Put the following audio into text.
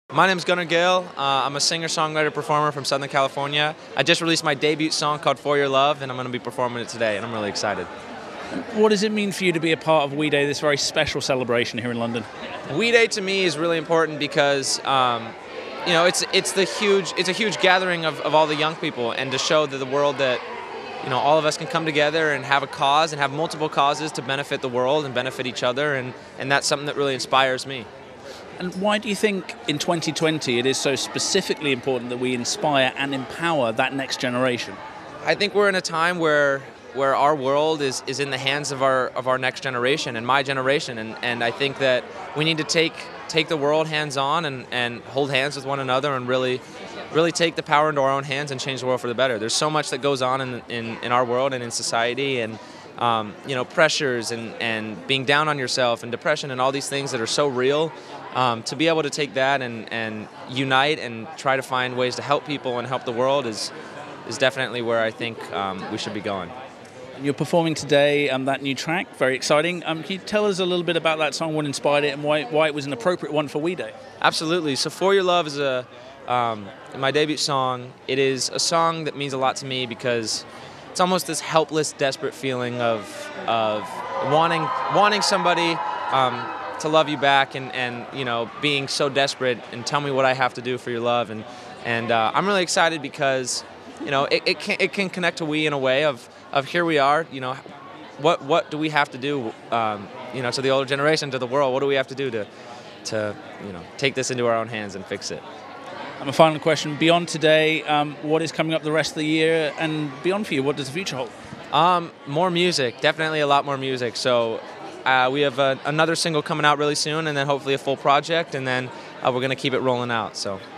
My name is Gunnar Ghel. I'm a singer-songwriter performer from Southern California. I just released my debut song called For Your Love, and I'm going to be performing it today, and I'm really excited. What does it mean for you to be a part of We Day, this very special celebration here in London? We Day to me is really important because it's a huge gathering of all the young people, and to show to the world that all of us can come together and have a cause and have multiple causes to benefit the world and benefit each other, and that's something that really inspires me. And why do you think in 2020 it is so specifically important that we inspire and empower that next generation? I think we're in a time where our world is in the hands of our next generation and my generation, and I think that we need to take the world hands-on and hold hands with one another and really take the power into our own hands and change the world for the better. There's so much that goes on in our world and in society, and pressures and being down on yourself and depression and all these things that are so real. To be able to take that and unite and try to find ways to help people and help the world is definitely where I think we should be going. You're performing today that new track, very exciting. Can you tell us a little bit about that song, what inspired it, and why it was an appropriate one for We Day? Absolutely. So For Your Love is my debut song. It is a song that means a lot to me because it's almost this helpless, desperate feeling of wanting somebody to love you back and being so desperate and tell me what I have to do for your love, and I'm really excited because it can connect to we in a way of here we are, what do we have to do to the older generation, to the world, what do we have to do to take this into our own hands and fix it. And a final question, beyond today, what is coming up the rest of the year and beyond for you? What does the future hold? More music, definitely a lot more music. So we have another single coming out really soon, and then hopefully a full project, and then we're going to keep it rolling out. So.